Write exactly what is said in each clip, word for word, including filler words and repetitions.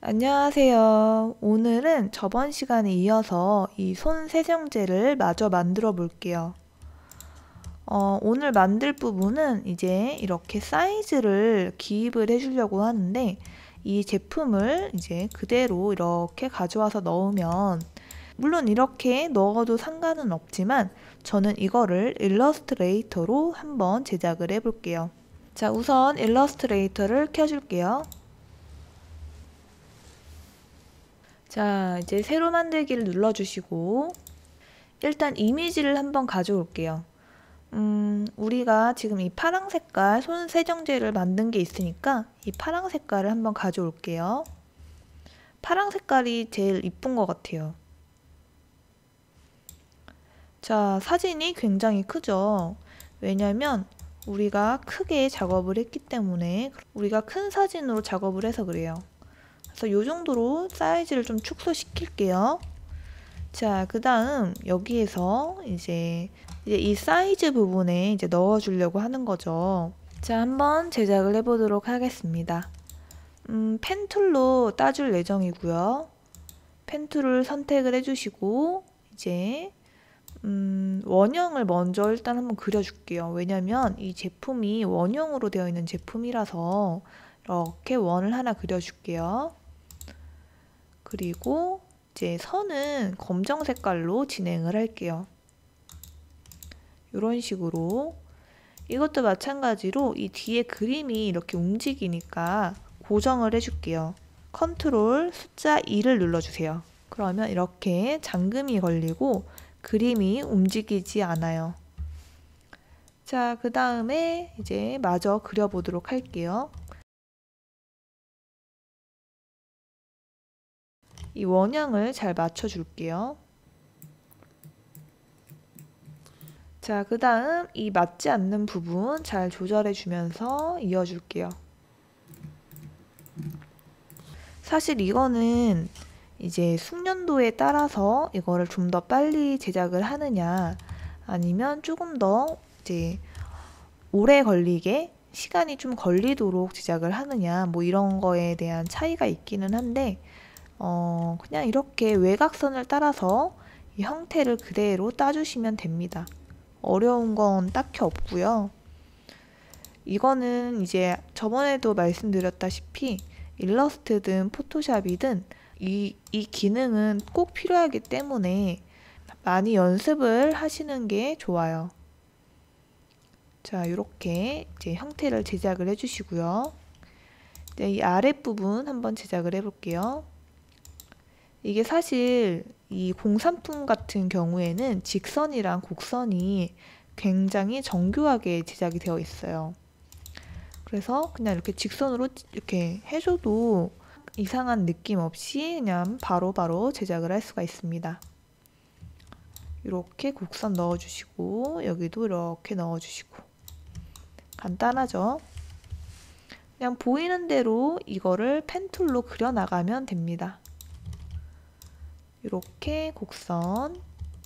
안녕하세요. 오늘은 저번 시간에 이어서 이 손 세정제를 마저 만들어 볼게요. 어, 오늘 만들 부분은 이제 이렇게 사이즈를 기입을 해주려고 하는데 이 제품을 이제 그대로 이렇게 가져와서 넣으면 물론 이렇게 넣어도 상관은 없지만 저는 이거를 일러스트레이터로 한번 제작을 해 볼게요. 자, 우선 일러스트레이터를 켜줄게요. 자, 이제 새로 만들기를 눌러주시고 일단 이미지를 한번 가져올게요. 음, 우리가 지금 이 파랑 색깔 손 세정제를 만든 게 있으니까 이 파랑 색깔을 한번 가져올게요. 파랑 색깔이 제일 이쁜 것 같아요. 자, 사진이 굉장히 크죠? 왜냐면 우리가 크게 작업을 했기 때문에 우리가 큰 사진으로 작업을 해서 그래요. 그래서 이 정도로 사이즈를 좀 축소시킬게요. 자, 그 다음 여기에서 이제, 이제 이 사이즈 부분에 이제 넣어주려고 하는 거죠. 자, 한번 제작을 해보도록 하겠습니다. 음, 펜 툴로 따줄 예정이고요. 펜 툴을 선택을 해주시고 이제 음, 원형을 먼저 일단 한번 그려줄게요. 왜냐면 이 제품이 원형으로 되어 있는 제품이라서 이렇게 원을 하나 그려줄게요. 그리고 이제 선은 검정 색깔로 진행을 할게요. 이런 식으로 이것도 마찬가지로 이 뒤에 그림이 이렇게 움직이니까 고정을 해줄게요. 컨트롤 숫자 이를 눌러주세요. 그러면 이렇게 잠금이 걸리고 그림이 움직이지 않아요. 자, 그 다음에 이제 마저 그려보도록 할게요. 이 원형을 잘 맞춰줄게요. 자, 그 다음 이 맞지 않는 부분 잘 조절해 주면서 이어줄게요. 사실 이거는 이제 숙련도에 따라서 이거를 좀 더 빨리 제작을 하느냐 아니면 조금 더 이제 오래 걸리게 시간이 좀 걸리도록 제작을 하느냐 뭐 이런 거에 대한 차이가 있기는 한데 어 그냥 이렇게 외곽선을 따라서 이 형태를 그대로 따주시면 됩니다. 어려운 건 딱히 없고요. 이거는 이제 저번에도 말씀드렸다시피 일러스트든 포토샵이든 이, 이 기능은 꼭 필요하기 때문에 많이 연습을 하시는 게 좋아요. 자, 이렇게 이제 형태를 제작을 해주시고요. 이제 이 아랫부분 한번 제작을 해볼게요. 이게 사실 이 공산품 같은 경우에는 직선이랑 곡선이 굉장히 정교하게 제작이 되어 있어요. 그래서 그냥 이렇게 직선으로 이렇게 해줘도 이상한 느낌 없이 그냥 바로바로 바로 제작을 할 수가 있습니다. 이렇게 곡선 넣어주시고 여기도 이렇게 넣어주시고 간단하죠? 그냥 보이는 대로 이거를 펜툴로 그려나가면 됩니다. 이렇게 곡선.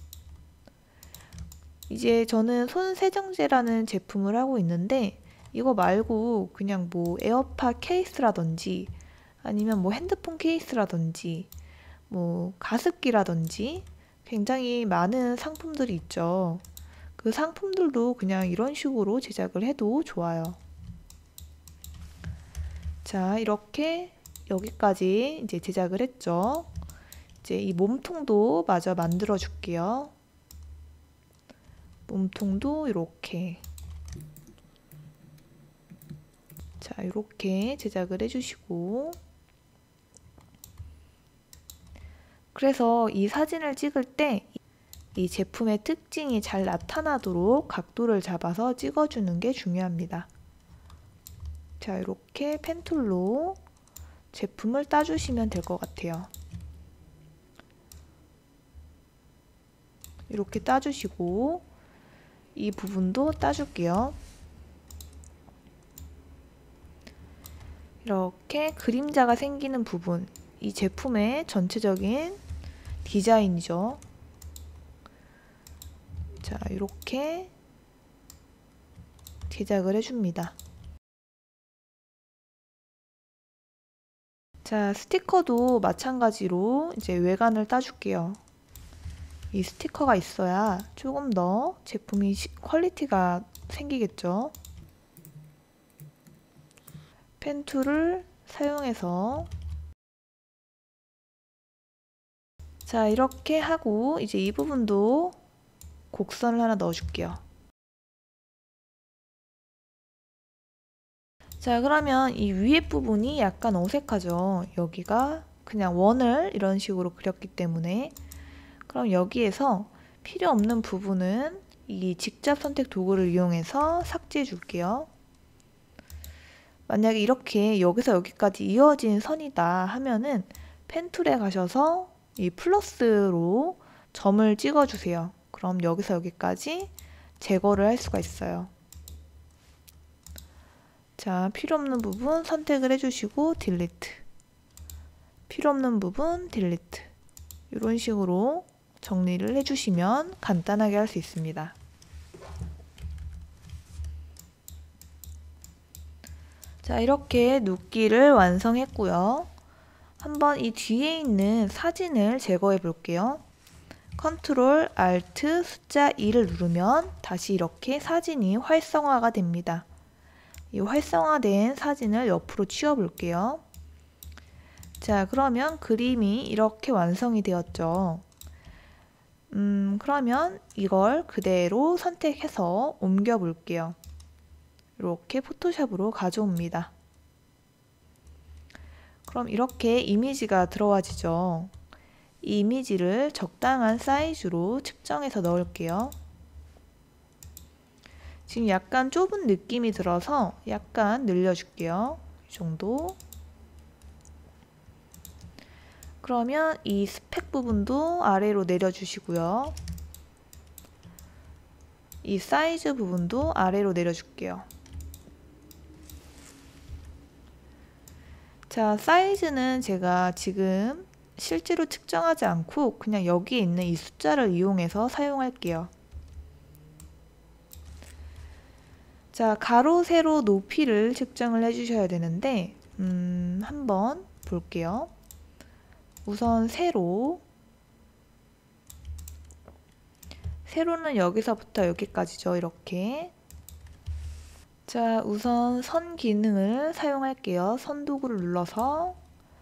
이제 저는 손 세정제라는 제품을 하고 있는데 이거 말고 그냥 뭐 에어팟 케이스라든지 아니면 뭐 핸드폰 케이스라든지 뭐 가습기라든지 굉장히 많은 상품들이 있죠. 그 상품들도 그냥 이런 식으로 제작을 해도 좋아요. 자, 이렇게 여기까지 이제 제작을 했죠. 이제 이 몸통도 마저 만들어 줄게요. 몸통도 이렇게 자, 이렇게 제작을 해주시고 그래서 이 사진을 찍을 때 이 제품의 특징이 잘 나타나도록 각도를 잡아서 찍어주는 게 중요합니다. 자, 이렇게 펜툴로 제품을 따주시면 될 것 같아요. 이렇게 따주시고 이 부분도 따줄게요. 이렇게 그림자가 생기는 부분, 이 제품의 전체적인 디자인이죠. 자, 이렇게 제작을 해줍니다. 자, 스티커도 마찬가지로 이제 외관을 따줄게요. 이 스티커가 있어야 조금 더 제품이 시, 퀄리티가 생기겠죠. 펜 툴을 사용해서 자, 이렇게 하고 이제 이 부분도 곡선을 하나 넣어줄게요. 자, 그러면 이 위에 부분이 약간 어색하죠. 여기가 그냥 원을 이런 식으로 그렸기 때문에. 그럼 여기에서 필요 없는 부분은 이 직접 선택 도구를 이용해서 삭제해 줄게요. 만약에 이렇게 여기서 여기까지 이어진 선이다 하면은 펜 툴에 가셔서 이 플러스로 점을 찍어 주세요. 그럼 여기서 여기까지 제거를 할 수가 있어요. 자, 필요 없는 부분 선택을 해주시고 딜리트, 필요 없는 부분 딜리트, 이런 식으로 정리를 해주시면 간단하게 할 수 있습니다. 자, 이렇게 눕기를 완성했고요. 한번 이 뒤에 있는 사진을 제거해 볼게요. 컨트롤 알트 숫자 이를 누르면 다시 이렇게 사진이 활성화가 됩니다. 이 활성화된 사진을 옆으로 치워 볼게요. 자, 그러면 그림이 이렇게 완성이 되었죠. 음, 그러면 이걸 그대로 선택해서 옮겨 볼게요. 이렇게 포토샵으로 가져옵니다. 그럼 이렇게 이미지가 들어와지죠. 이 이미지를 적당한 사이즈로 측정해서 넣을게요. 지금 약간 좁은 느낌이 들어서 약간 늘려줄게요. 이 정도. 그러면 이 스펙 부분도 아래로 내려주시고요. 이 사이즈 부분도 아래로 내려줄게요. 자, 사이즈는 제가 지금 실제로 측정하지 않고 그냥 여기에 있는 이 숫자를 이용해서 사용할게요. 자, 가로, 세로 높이를 측정을 해주셔야 되는데 음, 한번 볼게요. 우선 세로, 세로는 여기서부터 여기까지죠. 이렇게. 자, 우선 선 기능을 사용할게요. 선 도구를 눌러서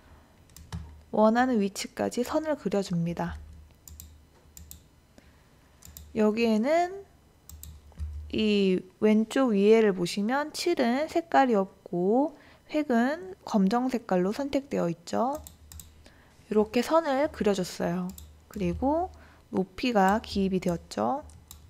원하는 위치까지 선을 그려줍니다. 여기에는 이 왼쪽 위에를 보시면 칠은 색깔이 없고 획은 검정 색깔로 선택되어 있죠. 이렇게 선을 그려줬어요. 그리고 높이가 기입이 되었죠.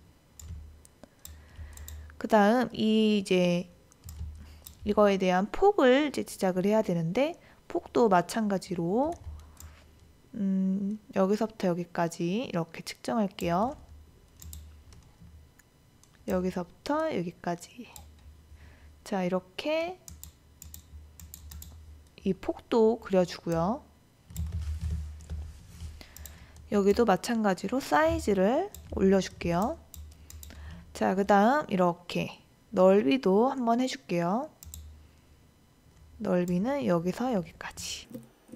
그 다음 이 이제 이거에 대한 폭을 이제 제작을 해야 되는데 폭도 마찬가지로 음, 여기서부터 여기까지 이렇게 측정할게요. 여기서부터 여기까지. 자, 이렇게 이 폭도 그려주고요. 여기도 마찬가지로 사이즈를 올려줄게요. 자, 그 다음 이렇게 넓이도 한번 해줄게요. 넓이는 여기서 여기까지.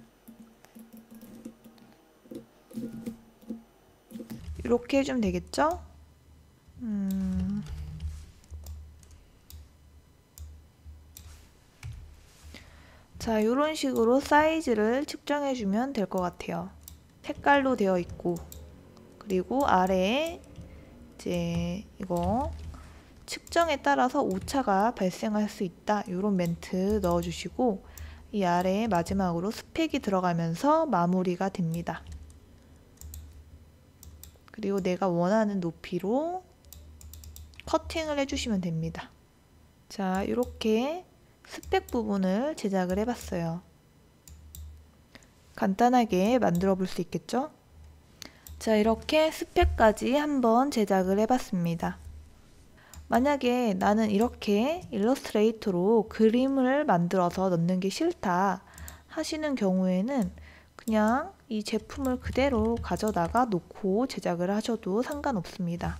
이렇게 해주면 되겠죠? 음... 자, 이런 식으로 사이즈를 측정해주면 될 것 같아요. 색깔로 되어 있고, 그리고 아래에 이제 이거 측정에 따라서 오차가 발생할 수 있다. 이런 멘트 넣어주시고 이 아래에 마지막으로 스펙이 들어가면서 마무리가 됩니다. 그리고 내가 원하는 높이로 커팅을 해주시면 됩니다. 자, 이렇게 스펙 부분을 제작을 해봤어요. 간단하게 만들어 볼 수 있겠죠? 자, 이렇게 스펙까지 한번 제작을 해봤습니다. 만약에 나는 이렇게 일러스트레이터로 그림을 만들어서 넣는 게 싫다 하시는 경우에는 그냥 이 제품을 그대로 가져다가 놓고 제작을 하셔도 상관없습니다.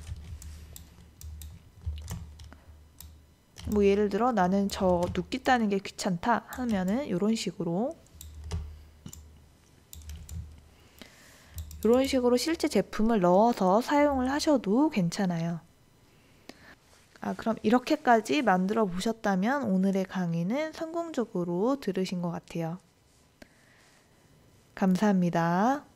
뭐 예를 들어 나는 저 눕기 따는 게 귀찮다 하면은 이런 식으로 이런 식으로 실제 제품을 넣어서 사용을 하셔도 괜찮아요. 아, 그럼 이렇게까지 만들어 보셨다면 오늘의 강의는 성공적으로 들으신 것 같아요. 감사합니다.